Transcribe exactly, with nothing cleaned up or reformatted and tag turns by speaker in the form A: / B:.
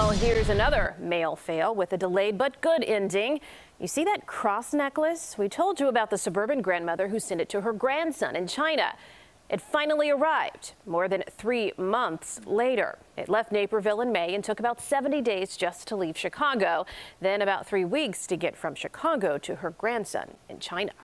A: Well, here's another mail fail with a delayed but good ending. You see that cross necklace? We told you about the suburban grandmother who sent it to her grandson in China. It finally arrived more than three months later. It left Naperville in May and took about seventy days just to leave Chicago, then about three weeks to get from Chicago to her grandson in China.